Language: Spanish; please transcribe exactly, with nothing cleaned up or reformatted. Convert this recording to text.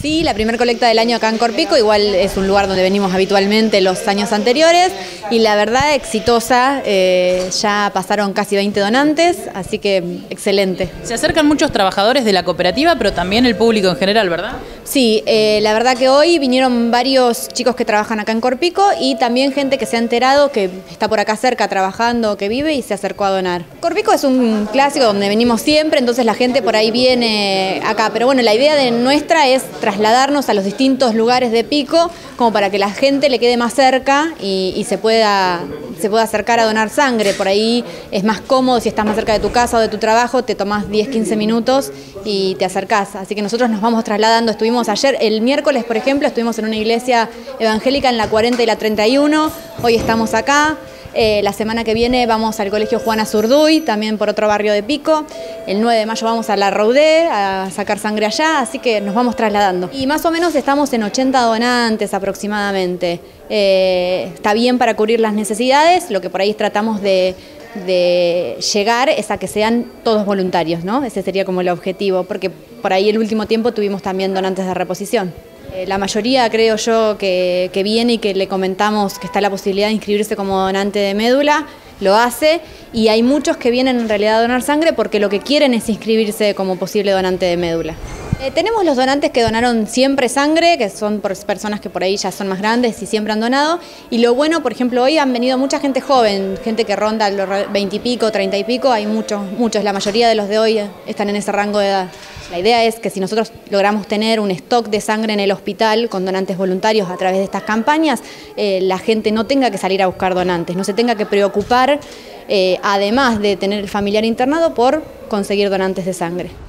Sí, la primera colecta del año acá en Corpico, igual es un lugar donde venimos habitualmente los años anteriores y la verdad exitosa, eh, ya pasaron casi veinte donantes, así que excelente. Se acercan muchos trabajadores de la cooperativa, pero también el público en general, ¿verdad? Sí, eh, la verdad que hoy vinieron varios chicos que trabajan acá en Corpico y también gente que se ha enterado que está por acá cerca trabajando, que vive y se acercó a donar. Corpico es un clásico donde venimos siempre, entonces la gente por ahí viene acá, pero bueno, la idea de nuestra es trasladarnos a los distintos lugares de Pico como para que la gente le quede más cerca y, y se pueda, se pueda acercar a donar sangre. Por ahí es más cómodo si estás más cerca de tu casa o de tu trabajo, te tomás diez, quince minutos y te acercás. Así que nosotros nos vamos trasladando, estuvimos ayer, el miércoles por ejemplo, estuvimos en una iglesia evangélica en la cuarenta y la treinta y uno, hoy estamos acá. Eh, la semana que viene vamos al Colegio Juana Zurduy, también por otro barrio de Pico. El nueve de mayo vamos a La Raudé a sacar sangre allá, así que nos vamos trasladando. Y más o menos estamos en ochenta donantes aproximadamente. Eh, está bien para cubrir las necesidades, lo que por ahí tratamos de, de llegar es a que sean todos voluntarios, ¿no? Ese sería como el objetivo, porque por ahí el último tiempo tuvimos también donantes de reposición. La mayoría creo yo que, que viene y que le comentamos que está la posibilidad de inscribirse como donante de médula, lo hace, y hay muchos que vienen en realidad a donar sangre porque lo que quieren es inscribirse como posible donante de médula. Eh, tenemos los donantes que donaron siempre sangre, que son por personas que por ahí ya son más grandes y siempre han donado, y lo bueno, por ejemplo, hoy han venido mucha gente joven, gente que ronda los veinte y pico, treinta y pico, hay muchos, muchos, la mayoría de los de hoy están en ese rango de edad. La idea es que si nosotros logramos tener un stock de sangre en el hospital con donantes voluntarios a través de estas campañas, eh, la gente no tenga que salir a buscar donantes, no se tenga que preocupar, eh, además de tener el familiar internado, por conseguir donantes de sangre.